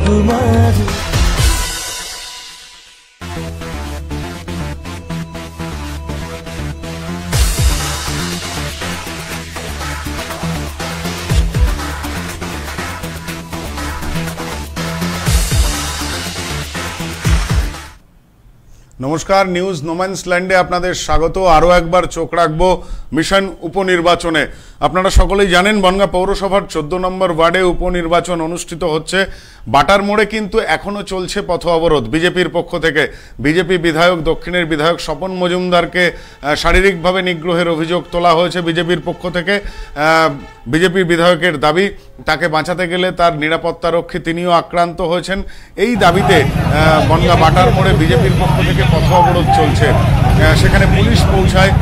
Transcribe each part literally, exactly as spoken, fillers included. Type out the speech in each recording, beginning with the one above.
তোমার। নমস্কার, news no man's ল্যান্ডে আপনাদের স্বাগত। আরও একবার চোখ রাখবো মিশন উপনির্বাচনে। আপনারা সকলেই জানেন বনগাঁ পৌরসভার চোদ্দ নম্বর ওয়ার্ডে উপনির্বাচন অনুষ্ঠিত হচ্ছে। বাটার মোড়ে কিন্তু এখনও চলছে পথ অবরোধ বিজেপির পক্ষ থেকে। বিজেপি বিধায়ক দক্ষিণের বিধায়ক স্বপন মজুমদারকে শারীরিকভাবে নিগ্রহের অভিযোগ তোলা হয়েছে বিজেপির পক্ষ থেকে। বিজেপির বিধায়কের দাবি, তাকে বাঁচাতে গেলে তার নিরাপত্তারক্ষী তিনিও আক্রান্ত হয়েছেন। এই দাবিতে বনগাঁ বাটার মোড়ে বিজেপির পক্ষ থেকে পথ অবরোধ চলছে। সেখানে পুলিশ পৌঁছায়,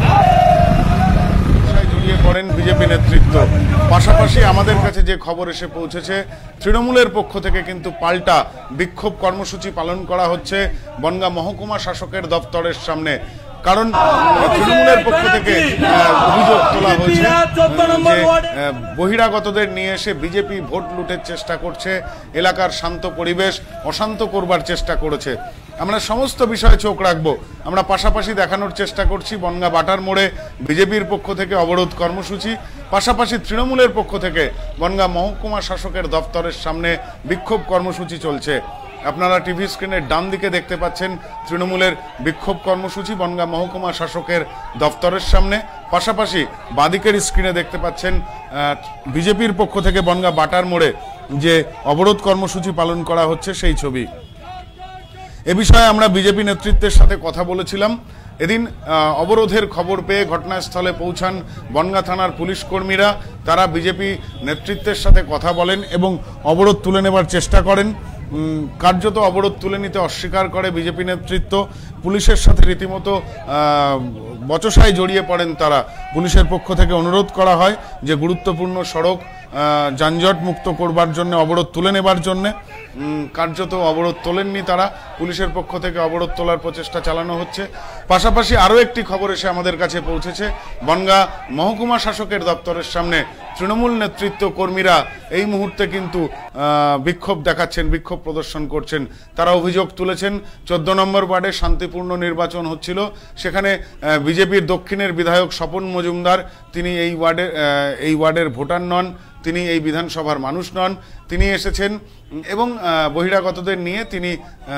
জড়িয়ে পড়েন বিজেপি নেতৃত্ব। পাশাপাশি আমাদের কাছে যে খবর এসে পৌঁছেছে, তৃণমূলের পক্ষ থেকে কিন্তু পাল্টা বিক্ষোভ কর্মসূচি পালন করা হচ্ছে বনগাঁ মহকুমা শাসকের দপ্তরের সামনে। কারণ তৃণমূলের পক্ষ থেকে অভিযোগ তোলা হয়েছে যে বহিরাগতদের নিয়ে এসে বিজেপি ভোট লুটের চেষ্টা করছে, এলাকার শান্ত পরিবেশ অশান্ত করবার চেষ্টা করেছে। আমরা সমস্ত বিষয়ে চোখ রাখবো। আমরা পাশাপাশি দেখানোর চেষ্টা করছি বনগাঁ বাটার মোড়ে বিজেপির পক্ষ থেকে অবরোধ কর্মসূচি, পাশাপাশি তৃণমূলের পক্ষ থেকে বনগাঁ মহকুমা শাসকের দপ্তরের সামনে বিক্ষোভ কর্মসূচি চলছে। আপনারা টিভি স্ক্রিনের ডান দিকে দেখতে পাচ্ছেন তৃণমূলের বিক্ষোভ কর্মসূচি বনগাঁ মহকুমা শাসকের দপ্তরের সামনে। পাশাপাশি বাঁদিকের স্ক্রিনে দেখতে পাচ্ছেন বিজেপির পক্ষ থেকে বনগাঁ বাটার মোড়ে যে অবরোধ কর্মসূচি পালন করা হচ্ছে সেই ছবি। এ বিষয়ে আমরা বিজেপি নেতৃত্বের সাথে কথা বলেছিলাম। এদিন অবরোধের খবর পেয়ে ঘটনাস্থলে পৌঁছান বনগাঁ থানার পুলিশ কর্মীরা। তারা বিজেপি নেতৃত্বের সাথে কথা বলেন এবং অবরোধ তুলে নেবার চেষ্টা করেন। কার্যত অবরোধ তুলে নিতে অস্বীকার করে বিজেপি নেতৃত্ব। পুলিশের সাথে রীতিমতো বচসায় জড়িয়ে পড়েন তারা। পুলিশের পক্ষ থেকে অনুরোধ করা হয় যে গুরুত্বপূর্ণ সড়ক যানজট মুক্ত করবার জন্য অবরোধ তুলে নেবার জন্যে। কার্যত অবরোধ তোলেননি তারা। পুলিশের পক্ষ থেকে অবরোধ তোলার প্রচেষ্টা চালানো হচ্ছে। পাশাপাশি আরও একটি খবর এসে আমাদের কাছে পৌঁছেছে, বনগাঁ মহকুমা শাসকের দপ্তরের সামনে তৃণমূল নেতৃত্ব কর্মীরা এই মুহূর্তে কিন্তু বিক্ষোভ দেখাচ্ছেন, বিক্ষোভ প্রদর্শন করছেন। তারা অভিযোগ তুলেছেন চোদ্দ নম্বর ওয়ার্ডে শান্তিপূর্ণ নির্বাচন হচ্ছিল, সেখানে বিজেপির দক্ষিণের বিধায়ক স্বপন মজুমদার, তিনি এই ওয়ার্ডের এই ওয়ার্ডের ভোটার নন, তিনি এই বিধানসভার মানুষ নন। তিনি এসেছেন এবং বহিরাগতদের নিয়ে তিনি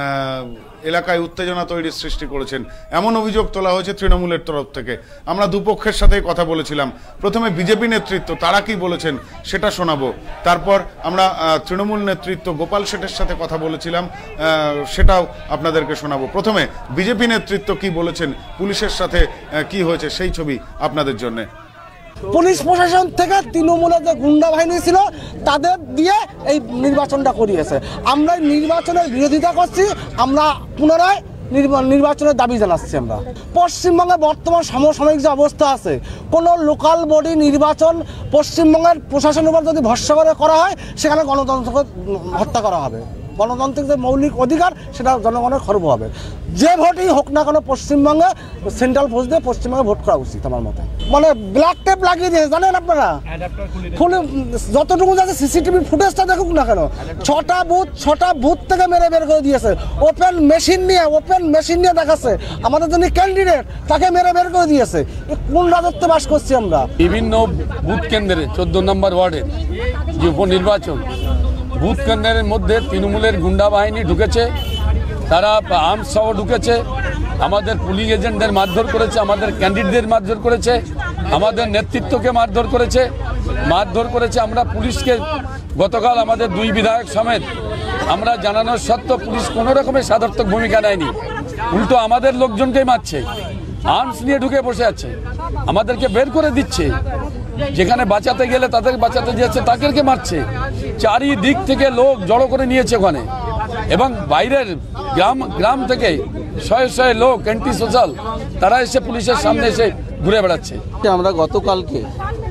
এলাকায় উত্তেজনা তৈরির সৃষ্টি করেছেন, এমন অভিযোগ তোলা হয়েছে তৃণমূলের তরফ থেকে। আমরা দুপক্ষের সাথেই কথা বলেছিলাম। প্রথমে বিজেপি নেতৃত্ব তারা কি বলেছেন সেটা শোনাবো, তারপর আমরা তৃণমূল নেতৃত্ব গোপাল শেঠের সাথে কথা বলেছিলাম, সেটাও আপনাদেরকে শোনাবো। প্রথমে বিজেপি নেতৃত্ব কি বলেছেন, পুলিশের সাথে কি হয়েছে সেই ছবি আপনাদের জন্য। পুলিশ প্রশাসন থেকে তৃণমূলের যে গুন্ডা বাহিনী ছিল তাদের দিয়ে এই নির্বাচনটা করিয়েছে। আমরা নির্বাচনের বিরোধিতা করছি, আমরা পুনরায় নির্বাচনের দাবি জানাচ্ছি। আমরা পশ্চিমবঙ্গে বর্তমান সমসাময়িক যে অবস্থা আছে, কোনো লোকাল বডি নির্বাচন পশ্চিমবঙ্গের প্রশাসনের উপর যদি ভরসা করে করা হয়, সেখানে গণতন্ত্রকে হত্যা করা হবে। গণতান্ত্রিক যে মৌলিক অধিকার সেটা জনগণের খর্ব হবে। যে ভোটই হোক না কেন পশ্চিমবঙ্গে সেন্ট্রাল ফোর্স দিয়ে পশ্চিমবঙ্গে ভোট করা উচিত আমার মতে। মানে ব্ল্যাক টেপ লাগিয়ে দিয়েছে, জানেন আপনারা, ফুল যতটুকু যাচ্ছে সিসিটিভি ফুটেজটা দেখুক না কেন, ছটা বুথ ছটা বুথ থেকে মেরে বের করে দিয়েছে। ওপেন মেশিন নিয়ে ওপেন মেশিন নিয়ে দেখাচ্ছে আমাদের যিনি ক্যান্ডিডেট তাকে মেরে বের করে দিয়েছে। কোন রাজত্বে বাস করছি আমরা? বিভিন্ন বুথ কেন্দ্রে চোদ্দ নম্বর ওয়ার্ডের যে উপনির্বাচন, বুথ কেন্দ্রের মধ্যে তৃণমূলের গুন্ডা বাহিনী ঢুকেছে, তারা আর্মস সহ ঢুকেছে, আমাদের পুলিশ এজেন্টদের মারধর করেছে, আমাদের ক্যান্ডিডেটদের মারধর করেছে, আমাদের নেতৃত্বকে মারধর করেছে মারধর করেছে আমরা পুলিশকে গতকাল আমাদের দুই বিধায়ক সমেত আমরা জানানোর সত্ত্বেও পুলিশ কোনো রকমের সদর্থক ভূমিকা নেয়নি, উল্টো আমাদের লোকজনকেই মারছে, আর্মস নিয়ে ঢুকে বসে আছে, আমাদেরকে বের করে দিচ্ছে, যেখানে বাঁচাতে গেলে তাদের বাঁচাতে যাচ্ছে তাদেরকে মারছে। চারিদিক থেকে লোক জড়ো করে নিয়েছে ওখানে, এবং বাইরের গ্রাম গ্রাম থেকে শয়ে শয়ে লোক অ্যান্টি সোশ্যাল তারা এসে পুলিশের সামনে এসে ঘুরে বেড়াচ্ছে। আমরা গতকালকে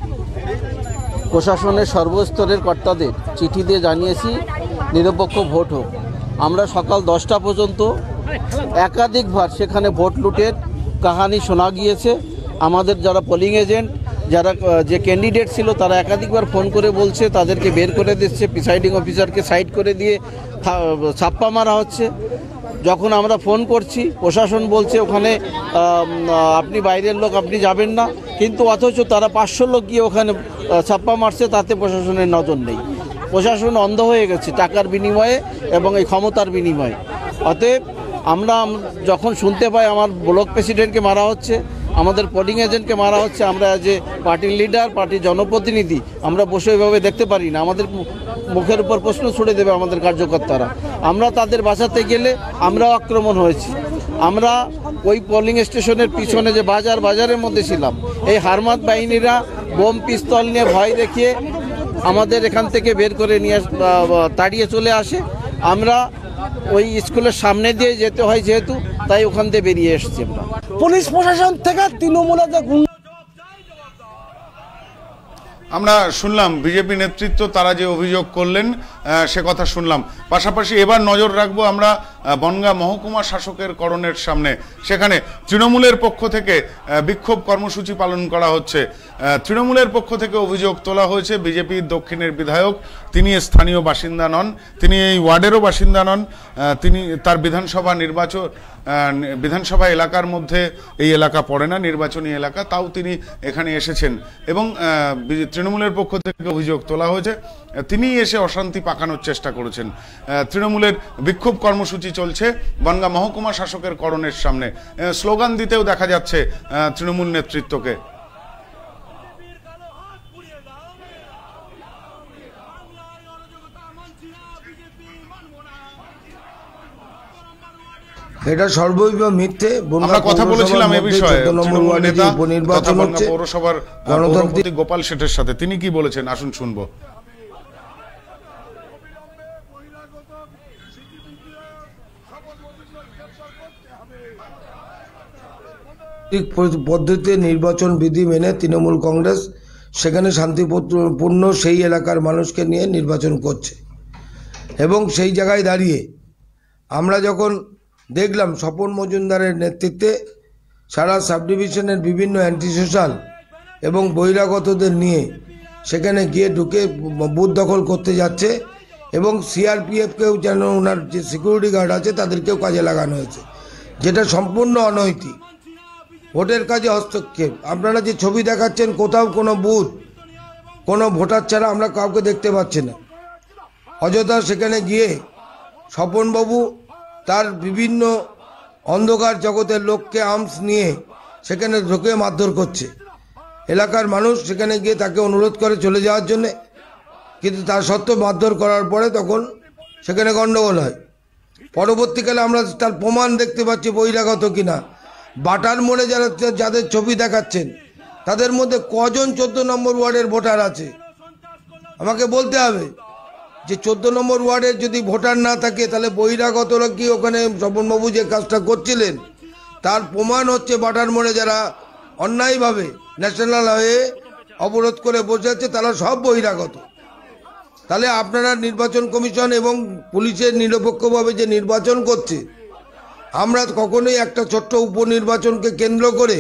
প্রশাসনের সর্বস্তরের কর্তাদের চিঠি দিয়ে জানিয়েছি নিরপেক্ষ ভোট হোক। আমরা সকাল দশটা পর্যন্ত একাধিকবার সেখানে ভোট লুটের কাহানি শোনা গিয়েছে। আমাদের যারা পোলিং এজেন্ট যারা যে ক্যান্ডিডেট ছিল তারা একাধিকবার ফোন করে বলছে তাদেরকে বের করে দিচ্ছে, প্রিসাইডিং অফিসারকে সাইড করে দিয়ে ছাপ্পা মারা হচ্ছে। যখন আমরা ফোন করছি প্রশাসন বলছে ওখানে আপনি বাইরের লোক, আপনি যাবেন না, কিন্তু অথচ তারা পাঁচশো লোক গিয়ে ওখানে ছাপ্পা মারছে, তাতে প্রশাসনের নজর নেই। প্রশাসন অন্ধ হয়ে গেছে টাকার বিনিময়ে এবং এই ক্ষমতার বিনিময়ে। অতএব আমরা যখন শুনতে পাই আমার ব্লক প্রেসিডেন্টকে মারা হচ্ছে, আমাদের পোলিং এজেন্টকে মারা হচ্ছে, আমরা যে পার্টির লিডার, পার্টির জনপ্রতিনিধি, আমরা বসে ওইভাবে দেখতে পারি না। আমাদের মুখের উপর প্রশ্ন ছুড়ে দেবে আমাদের কার্যকর্তারা। আমরা তাদের বাঁচাতে গেলে আমরাও আক্রমণ হয়েছি। আমরা ওই পোলিং স্টেশনের পিছনে যে বাজার বাজারের মধ্যে ছিলাম, এই হারমাত বাহিনীরা বোম পিস্তল নিয়ে ভয় দেখিয়ে আমাদের এখান থেকে বের করে নিয়ে তাড়িয়ে চলে আসে। আমরা ওই স্কুলের সামনে দিয়ে যেতে হয় যেহেতু, তাই ওখান থেকে বেরিয়ে এসেছি আমরা। পুলিশ প্রশাসন থেকে তৃণমূলের যে গুন্ডা, আমরা শুনলাম বিজেপি নেতৃত্ব তারা যে অভিযোগ করলেন সে কথা শুনলাম। পাশাপাশি এবার নজর রাখবো আমরা বনগাঁ মহকুমা শাসকের করণের সামনে। সেখানে তৃণমূলের পক্ষ থেকে বিক্ষোভ কর্মসূচি পালন করা হচ্ছে। তৃণমূলের পক্ষ থেকে অভিযোগ তোলা হয়েছে বিজেপির দক্ষিণের বিধায়ক, তিনি স্থানীয় বাসিন্দা নন, তিনি এই ওয়ার্ডেরও বাসিন্দা নন, তিনি তার বিধানসভা নির্বাচন বিধানসভা এলাকার মধ্যে এই এলাকা পড়ে না, নির্বাচনী এলাকা, তাও তিনি এখানে এসেছেন এবং তৃণমূলের পক্ষ থেকে অভিযোগ তোলা হয়েছে তিনি এসে অশান্তি পাকানোর চেষ্টা করেছেন। তৃণমূলের বিক্ষোভ কর্মসূচি চলছে বনগাঁ মহকুমা শাসকের করণের সামনে। স্লোগান দিতেও দেখা যাচ্ছে তৃণমূল নেতৃত্বকে। এটা সর্বৈব মিথ্যে। আমরা কথা বলেছিলাম এই বিষয়ে তৃণমূল নেতা তথা বনগাঁ পৌরসভার গণতান্ত্রিক গোপাল শেঠের সাথে, তিনি কি বলেছেন আসুন শুনবো। পদ্ধতিতে নির্বাচন বিধি মেনে তৃণমূল কংগ্রেস সেখানে শান্তিপূর্ণ সেই এলাকার মানুষকে নিয়ে নির্বাচন করছে এবং সেই জায়গায় দাঁড়িয়ে আমরা যখন দেখলাম স্বপন মজুমদারের নেতৃত্বে সারা সাব ডিভিশনের বিভিন্ন অ্যান্টি সোশ্যাল এবং বহিরাগতদের নিয়ে সেখানে গিয়ে ঢুকে বুথ দখল করতে যাচ্ছে এবং সিআরপিএফকেও যেন ওনার যে সিকিউরিটি গার্ড আছে তাদেরকেও কাজে লাগানো হয়েছে, যেটা সম্পূর্ণ অনৈতিক, ভোটের কাজে হস্তক্ষেপ। আপনারা যে ছবি দেখাচ্ছেন কোথাও কোনো বুথ কোনো ভোটার ছাড়া আমরা কাউকে দেখতে পাচ্ছি না। অযথা সেখানে গিয়ে স্বপনবাবু তার বিভিন্ন অন্ধকার জগতের লোককে আর্মস নিয়ে সেখানে ঢুকে মারধর করছে। এলাকার মানুষ সেখানে গিয়ে তাকে অনুরোধ করে চলে যাওয়ার জন্যে, কিন্তু তার সত্ত্বেও মারধর করার পরে তখন সেখানে গণ্ডগোল হয়। পরবর্তীকালে আমরা তার প্রমাণ দেখতে পাচ্ছি বহিরাগত কিনা। বাটার মোড়ে যারা যাদের ছবি দেখাচ্ছেন তাদের মধ্যে কজন চোদ্দ নম্বর ওয়ার্ডের ভোটার আছে আমাকে বলতে হবে। যে চোদ্দ নম্বর ওয়ার্ডের যদি ভোটার না থাকে তাহলে বহিরাগতরা কি ওখানে স্বপনবাবু যে কাজটা করছিলেন তার প্রমাণ হচ্ছে বাটার মোড়ে যারা অন্যায়ভাবে ন্যাশনাল হয়ে অবরোধ করে বসে আছে তারা সব বহিরাগত। তাহলে আপনারা নির্বাচন কমিশন এবং পুলিশের নিরপেক্ষভাবে যে নির্বাচন করছে, আমরা কখনোই একটা ছোট্ট উপনির্বাচনকে কেন্দ্র করে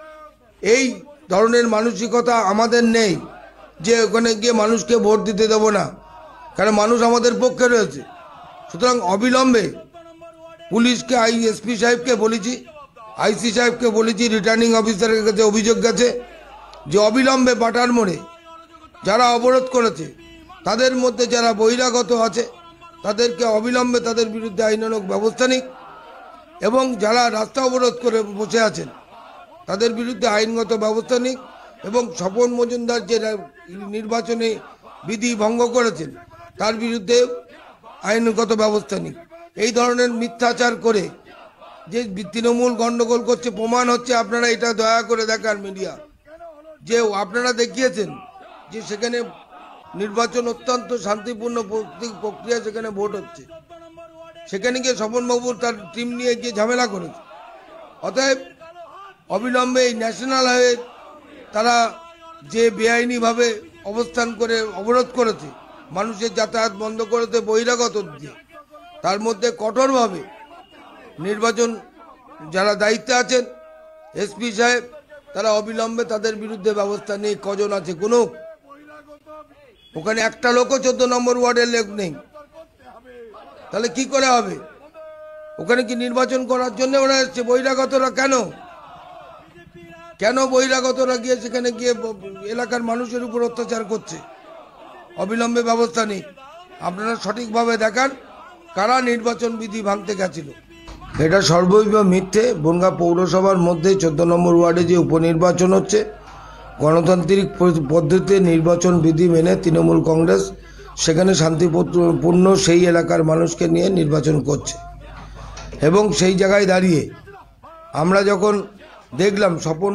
এই ধরনের মানসিকতা আমাদের নেই যে ওখানে গিয়ে মানুষকে ভোট দিতে দেবো না, কারণ মানুষ আমাদের পক্ষে রয়েছে। সুতরাং অবিলম্বে পুলিশকে আই এসপি সাহেবকে বলেছি, আইসি সাহেবকে বলেছি, রিটার্নিং অফিসারের কাছে অভিযোগ গেছে যে অবিলম্বে বাটার মোড়ে যারা অবরোধ করেছে তাদের মধ্যে যারা বহিরাগত আছে তাদেরকে অবিলম্বে তাদের বিরুদ্ধে আইনানুগ ব্যবস্থা নিক এবং যারা রাস্তা অবরোধ করে বসে আছেন তাদের বিরুদ্ধে আইনগত ব্যবস্থা নিক এবং স্বপন মজুমদার যে নির্বাচনে বিধি ভঙ্গ করেছেন তার বিরুদ্ধে আইনগত ব্যবস্থা নিক। এই ধরনের মিথ্যাচার করে যে তৃণমূল গণ্ডগোল করছে প্রমাণ হচ্ছে। আপনারা এটা দয়া করে দেখান মিডিয়া, যে আপনারা দেখিয়েছেন যে সেখানে নির্বাচন অত্যন্ত শান্তিপূর্ণ প্রক্রিয়া, সেখানে ভোট হচ্ছে, সেখানে গিয়ে স্বপনবাবুর তার টিম নিয়ে গিয়ে ঝামেলা করেছে। অতএব অবিলম্বে এই ন্যাশনাল হাইওয়ে তারা যে বেআইনিভাবে অবস্থান করে অবরোধ করেছে, মানুষের যাতায়াত বন্ধ করেছে বহিরাগত দিয়ে, তার মধ্যে কঠোরভাবে নির্বাচন যারা দায়িত্বে আছেন এসপি সাহেব তারা অবিলম্বে তাদের বিরুদ্ধে ব্যবস্থা নেই। কজন আছে কোনো, ওখানে একটা লোকও চোদ্দ নম্বর ওয়ার্ডের লোক নেই, তাহলে কি করে হবে? ওখানে কি নির্বাচন করার জন্য ওরা এসছে? বহিরাগতরা কেন কেন বহিরাগতরা গিয়ে সেখানে গিয়ে এলাকার মানুষের উপর অত্যাচার করছে? অবিলম্বে ব্যবস্থা নেই। আপনারা সঠিকভাবে দেখান কারা নির্বাচন বিধি ভাঙতে গেছিল। এটা সর্বৈব মিথ্যে। বনগাঁ পৌরসভার মধ্যে চোদ্দ নম্বর ওয়ার্ডে যে উপনির্বাচন হচ্ছে, গণতান্ত্রিক পদ্ধতিতে নির্বাচন বিধি মেনে তৃণমূল কংগ্রেস সেখানে শান্তিপূর্ণ সেই এলাকার মানুষকে নিয়ে নির্বাচন করছে। এবং সেই জায়গায় দাঁড়িয়ে আমরা যখন দেখলাম স্বপন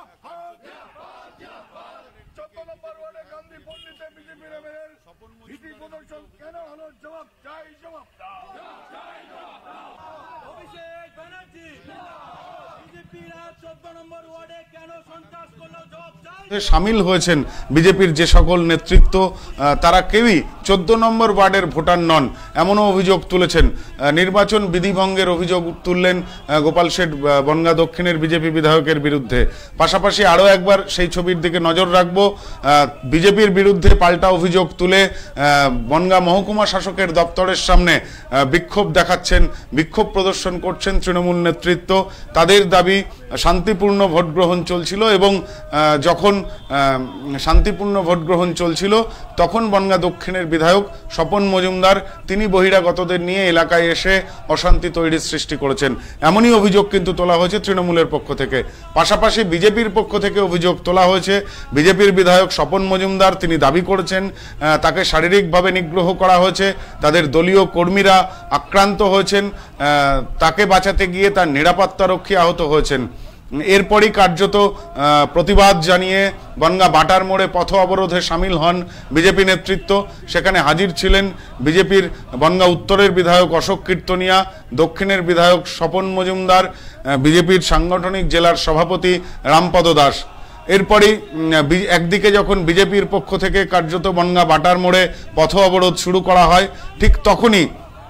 সামিল হয়েছেন বিজেপির যে সকল নেতৃত্ব, তারা কেউই চোদ্দ নম্বর ওয়ার্ডের ভোটার নন, এমনও অভিযোগ তুলেছেন। নির্বাচন বিধিভঙ্গের অভিযোগ তুললেন গোপাল শেঠ বনগাঁ দক্ষিণের বিজেপি বিধায়কের বিরুদ্ধে। পাশাপাশি আরও একবার সেই ছবির দিকে নজর রাখব। বিজেপির বিরুদ্ধে পাল্টা অভিযোগ তুলে বনগাঁ মহকুমা শাসকের দপ্তরের সামনে বিক্ষোভ দেখাচ্ছেন, বিক্ষোভ প্রদর্শন করছেন তৃণমূল নেতৃত্ব। তাদের দাবি শান্তিপূর্ণ ভোট গ্রহণ চলছিল এবং যখন শান্তিপূর্ণ ভোট গ্রহণ চলছিল তখন বনগাঁ দক্ষিণের বিধায়ক স্বপন মজুমদার তিনি বহিরাগতদের নিয়ে এলাকায় এসে অশান্তি তৈরির সৃষ্টি করেছেন, এমনই অভিযোগ কিন্তু তোলা হয়েছে তৃণমূলের পক্ষ থেকে। পাশাপাশি বিজেপির পক্ষ থেকে অভিযোগ তোলা হয়েছে। বিজেপির বিধায়ক স্বপন মজুমদার তিনি দাবি করেছেন তাকে শারীরিকভাবে নিগ্রহ করা হয়েছে, তাদের দলীয় কর্মীরা আক্রান্ত হয়েছেন, তাকে বাঁচাতে গিয়ে তার নিরাপত্তারক্ষী আহত হয়েছেন। এরপরই কার্যত প্রতিবাদ জানিয়ে বনগাঁ বাটার মোড়ে পথ অবরোধে সামিল হন বিজেপি নেতৃত্ব। সেখানে হাজির ছিলেন বিজেপির বনগাঁ উত্তরের বিধায়ক অশোক কীর্তনিয়া, দক্ষিণের বিধায়ক স্বপন মজুমদার, বিজেপির সাংগঠনিক জেলার সভাপতি রামপদ দাস। এরপরই একদিকে যখন বিজেপির পক্ষ থেকে কার্যত বনগাঁ বাটার মোড়ে পথ অবরোধ শুরু করা হয়, ঠিক তখনই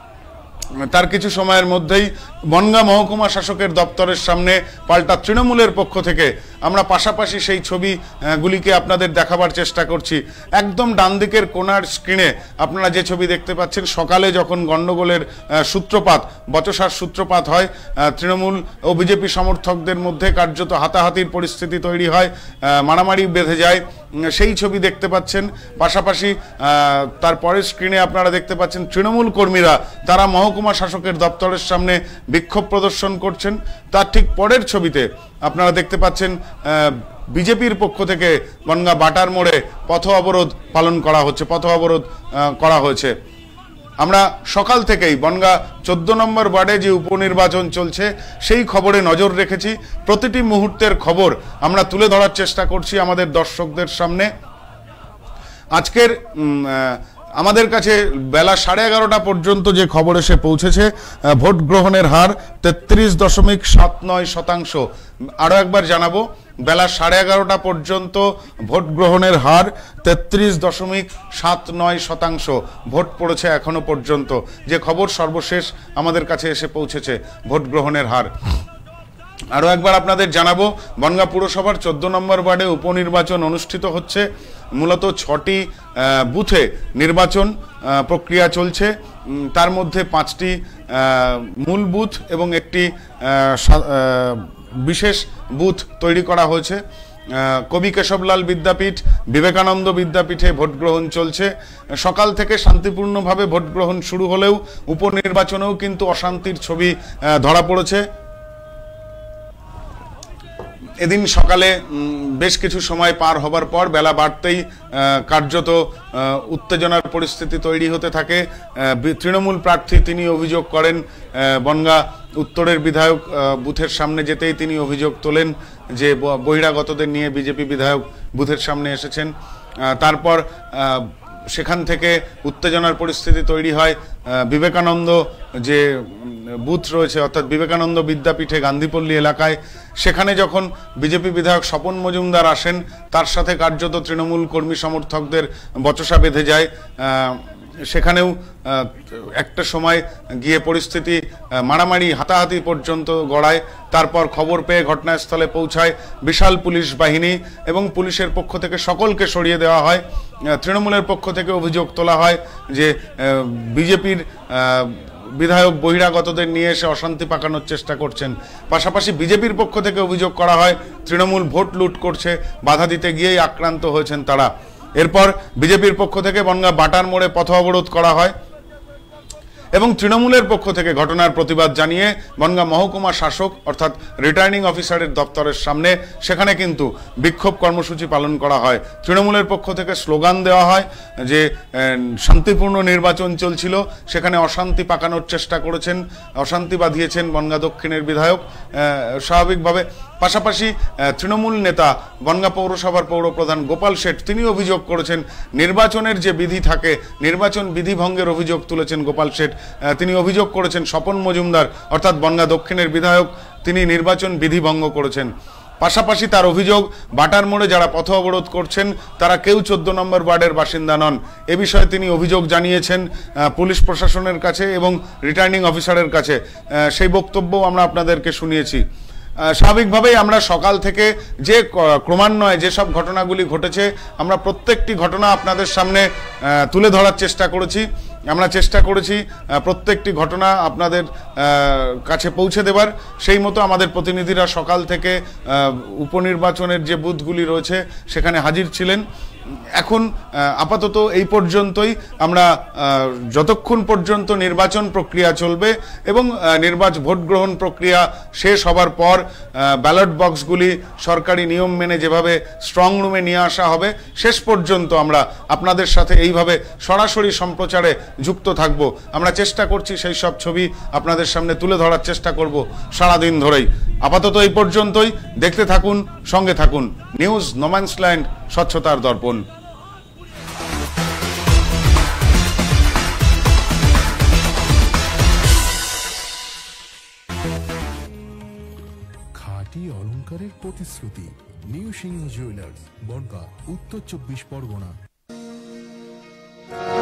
তার কিছু সময়ের মধ্যেই বনগাঁ মহকুমা শাসকের দপ্তরের সামনে পাল্টা তৃণমূলের পক্ষ থেকে আমরা পাশাপাশি সেই ছবিগুলিকে আপনাদের দেখাবার চেষ্টা করছি। একদম ডান দিকের কোনার স্ক্রিনে আপনারা যে ছবি দেখতে পাচ্ছেন, সকালে যখন গণ্ডগোলের সূত্রপাত, বচসার সূত্রপাত হয়, তৃণমূল ও বিজেপি সমর্থকদের মধ্যে কার্যত হাতাহাতির পরিস্থিতি তৈরি হয়, মারামারি বেঁধে যায়, সেই ছবি দেখতে পাচ্ছেন। পাশাপাশি তারপরের স্ক্রিনে আপনারা দেখতে পাচ্ছেন তৃণমূল কর্মীরা তারা মহকুমা শাসকের দপ্তরের সামনে বিক্ষোভ প্রদর্শন করছেন। তার ঠিক পরের ছবিতে আপনারা দেখতে পাচ্ছেন বিজেপির পক্ষ থেকে বনগাঁ বাটার মোড়ে পথ অবরোধ পালন করা হচ্ছে, পথ অবরোধ করা হয়েছে। আমরা সকাল থেকেই বনগাঁ চোদ্দ নম্বর ওয়ার্ডে যে উপনির্বাচন চলছে সেই খবরে নজর রেখেছি। প্রতিটি মুহূর্তের খবর আমরা তুলে ধরার চেষ্টা করছি আমাদের দর্শকদের সামনে। আজকের আমাদের কাছে বেলা সাড়ে এগারোটা পর্যন্ত যে খবর এসে পৌঁছেছে, ভোট গ্রহণের হার তেত্রিশ দশমিক সাত নয় শতাংশ। আরও একবার জানাবো, বেলা সাড়ে এগারোটা পর্যন্ত ভোট গ্রহণের হার তেত্রিশ দশমিক সাত নয় শতাংশ ভোট পড়েছে এখনো পর্যন্ত, যে খবর সর্বশেষ আমাদের কাছে এসে পৌঁছেছে ভোট গ্রহণের হার। আরও একবার আপনাদের জানাবো, বনগাঁ পুরসভার চোদ্দ নম্বর ওয়ার্ডে উপনির্বাচন অনুষ্ঠিত হচ্ছে। মূলত ছটি বুথে নির্বাচন প্রক্রিয়া চলছে, তার মধ্যে পাঁচটি মূল বুথ এবং একটি বিশেষ বুথ তৈরি করা হয়েছে। কবি কেশবলাল বিদ্যাপীঠ, বিবেকানন্দ বিদ্যাপীঠে ভোট গ্রহণ চলছে। সকাল থেকে শান্তিপূর্ণভাবে ভোট গ্রহণ শুরু হলেও উপনির্বাচনেও কিন্তু অশান্তির ছবি ধরা পড়েছে। এদিন সকালে বেশ কিছু সময় পার হবার পর বেলা বাড়তেই কার্যত উত্তেজনার পরিস্থিতি তৈরি হতে থাকে। তৃণমূল প্রার্থী তিনি অভিযোগ করেন, বনগাঁ উত্তরের বিধায়ক বুথের সামনে যেতেই তিনি অভিযোগ তোলেন যে বহিরাগতদের নিয়ে বিজেপি বিধায়ক বুথের সামনে এসেছেন। তারপর সেখান থেকে উত্তেজনার পরিস্থিতি তৈরি হয়। বিবেকানন্দ যে বুথ রয়েছে অর্থাৎ বিবেকানন্দ বিদ্যাপীঠে গান্ধীপল্লী এলাকায়, সেখানে যখন বিজেপি বিধায়ক স্বপন মজুমদার আসেন তার সাথে কার্যত তৃণমূল কর্মী সমর্থকদের বচসা বেঁধে যায়। সেখানেও একটা সময় গিয়ে পরিস্থিতি মারামারি হাতাহাতি পর্যন্ত গড়ায়। তারপর খবর পেয়ে ঘটনাস্থলে পৌঁছায় বিশাল পুলিশ বাহিনী এবং পুলিশের পক্ষ থেকে সকলকে সরিয়ে দেওয়া হয়। তৃণমূলের পক্ষ থেকে অভিযোগ তোলা হয় যে বিজেপির বিধায়ক বহিরাগতদের নিয়ে এসে অশান্তি পাকানোর চেষ্টা করছেন। পাশাপাশি বিজেপির পক্ষ থেকে অভিযোগ করা হয় তৃণমূল ভোট লুট করছে, বাধা দিতে গিয়েই আক্রান্ত হয়েছেন তারা। এরপর বিজেপির পক্ষ থেকে বনগাঁ বাটার মোড়ে পথ অবরোধ করা হয় এবং তৃণমূলের পক্ষ থেকে ঘটনার প্রতিবাদ জানিয়ে বনগাঁ মহকুমা শাসক অর্থাৎ রিটার্নিং অফিসারের দপ্তরের সামনে সেখানে কিন্তু বিক্ষোভ কর্মসূচি পালন করা হয়। তৃণমূলের পক্ষ থেকে স্লোগান দেওয়া হয় যে শান্তিপূর্ণ নির্বাচন চলছিল, সেখানে অশান্তি পাকানোর চেষ্টা করেছেন, অশান্তি বাঁধিয়েছেন বনগাঁ দক্ষিণের বিধায়ক স্বাভাবিকভাবে। পাশাপাশি তৃণমূল নেতা বনগাঁ পৌরসভার পৌরপ্রধান গোপাল শেঠ তিনি অভিযোগ করেছেন নির্বাচনের যে বিধি থাকে নির্বাচন বিধি ভঙ্গের অভিযোগ তুলেছেন গোপাল শেঠ। তিনি অভিযোগ করেছেন স্বপন মজুমদার অর্থাৎ বনগাঁ দক্ষিণের বিধায়ক তিনি নির্বাচন বিধি ভঙ্গ করেছেন। পাশাপাশি তার অভিযোগ বাটার মোড়ে যারা পথ অবরোধ করছেন তারা কেউ চোদ্দ নম্বর ওয়ার্ডের বাসিন্দা নন। এ বিষয়ে তিনি অভিযোগ জানিয়েছেন পুলিশ প্রশাসনের কাছে এবং রিটার্নিং অফিসারের কাছে। সেই বক্তব্য আমরা আপনাদেরকে শুনিয়েছি। স্বাভাবিকভাবেই আমরা সকাল থেকে যে ক্রমান্বয়ে যেসব ঘটনাগুলি ঘটেছে আমরা প্রত্যেকটি ঘটনা আপনাদের সামনে তুলে ধরার চেষ্টা করেছি। আমরা চেষ্টা করেছি প্রত্যেকটি ঘটনা আপনাদের কাছে পৌঁছে দেবার। সেই মতো আমাদের প্রতিনিধিরা সকাল থেকে উপনির্বাচনের যে বুথগুলি রয়েছে সেখানে হাজির ছিলেন। এখন আপাতত এই পর্যন্তই। আমরা যতক্ষণ পর্যন্ত নির্বাচন প্রক্রিয়া চলবে এবং নির্বাচন ভোট গ্রহণ প্রক্রিয়া শেষ হবার পর ব্যালট বক্সগুলি সরকারি নিয়ম মেনে যেভাবে স্ট্রং রুমে নিয়ে আসা হবে শেষ পর্যন্ত আমরা আপনাদের সাথে এইভাবে সরাসরি সম্প্রচারে যুক্ত থাকব। আমরা চেষ্টা করছি সেই সব ছবি আপনাদের সামনে তুলে ধরার চেষ্টা করব সারাদিন ধরেই। আপাতত এই পর্যন্তই। দেখতে থাকুন, সঙ্গে থাকুন। নিউজ নোম্যান্সল্যান্ড, স্বচ্ছতার দর্পণ। খাঁটি অলংকারের প্রতিশ্রুতি নিউ সিংহ জুয়েলার্স, বনগাঁ, উত্তর চব্বিশ পরগনা।